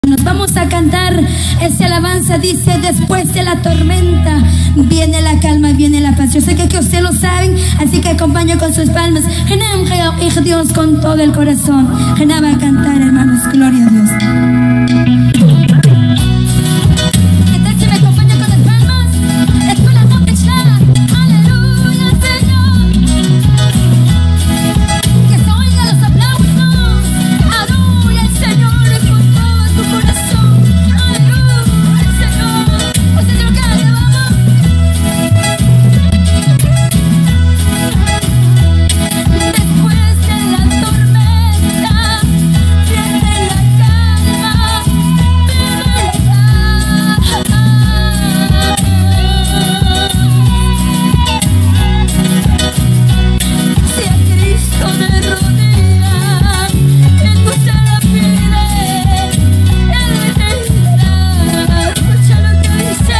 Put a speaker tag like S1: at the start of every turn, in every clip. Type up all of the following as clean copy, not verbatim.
S1: Nos vamos a cantar esa alabanza, dice: después de la tormenta viene la calma, viene la paz. Yo sé que ustedes lo saben, así que acompaño con sus palmas. Dios con todo el corazón. Va a cantar, hermanos, gloria a Dios. ¿Qué tal si me acompañan con las palmas? Escuela Moquechla, aleluya, Señor. Que se oigan los aplausos. Adora al Señor con todo tu corazón. Aleluya, Señor. Ustedes lo cantan, vamos. Después de la tormenta viene la calma, viene la paz. Si a Cristo de rodillas en tu sala pide, Él te dará. Escucha lo que dice.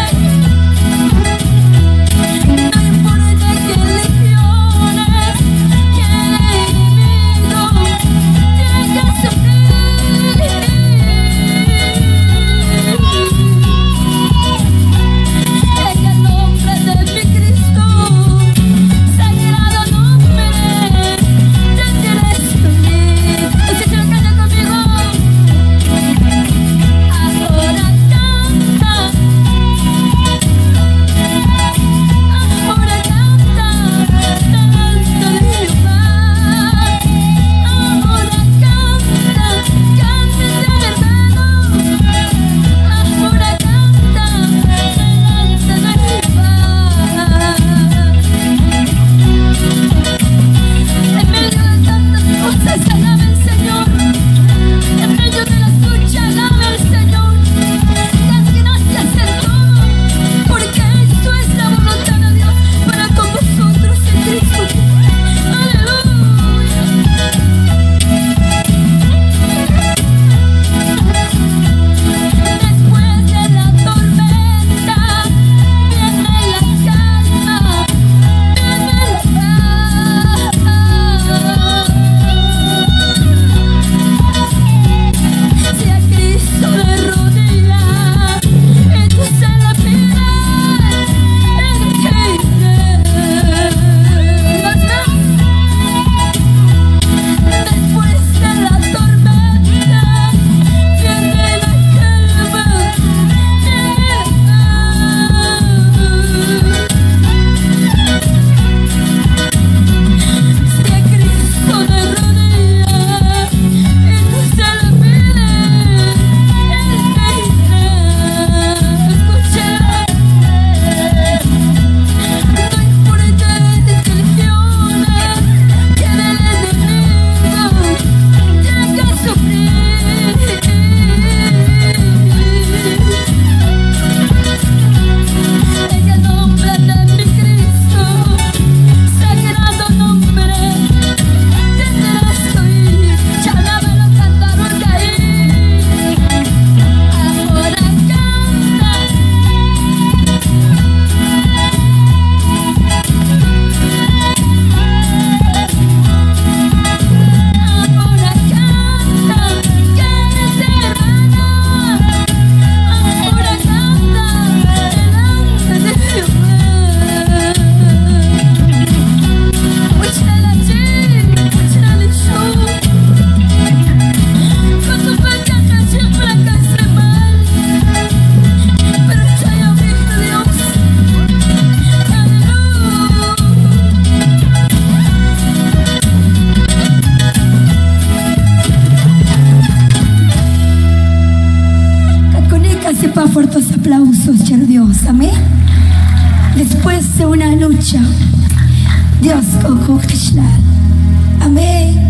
S1: No importa que legiones, que el enemigo tenga que sufrir. En el nombre de mi Cristo, sagrado nombre, tendré destruir. Ustedes se lo cantan conmigo. Ahora canta, ahora canta, delante de Jehová. Ahora canta, cántense, hermano. Ahora canta, delante de Jehová. En medio de tantas cosas, alaba al Señor. En medio de la lucha, alaba al Señor. Das gracias en todo, porque esto es la voluntad de Dios para con vosotros en Cristo. Aleluya. Después de la tormenta viene la calma, viene la paz. Si a Cristo de rodillas en tu sala pide, Él te dará. Después de la tormenta viene la calma, viene la paz. Si a Cristo de rodillas en tu sala pide, Él te dará. Escucha. No importa las descripciones que el enemigo tenga que sufrir. En el nombre de mi Cristo, sagrado nombre, tendrás que oír. Ya no me lo cantaron de ahí. Ahora canta, ahora canta, quédate, hermana. Ahora canta, delante de Jehová. Escúchala, escúchala, show. Cuando falta canción para que esté mal, pero ya he visto Dios. Aleluya. Caconica, sepa fuertes aplausos, cher Dios, amén. Después de una lucha, Dios con Krishna, amén.